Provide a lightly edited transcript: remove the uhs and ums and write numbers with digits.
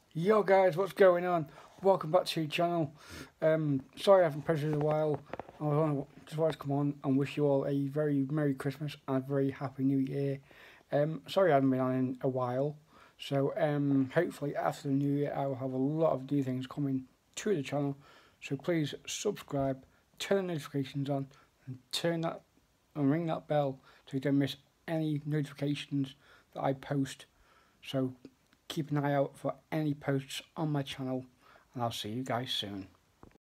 Yo guys, what's going on? Welcome back to your channel. Sorry I haven't posted in a while. Just wanted to come on and wish you all a very Merry Christmas and a very Happy New Year. Sorry I haven't been on in a while. So hopefully after the New Year I will have a lot of new things coming to the channel. So please subscribe, turn the notifications on, and ring that bell so you don't miss any notifications that I post. So keep an eye out for any posts on my channel, and I'll see you guys soon.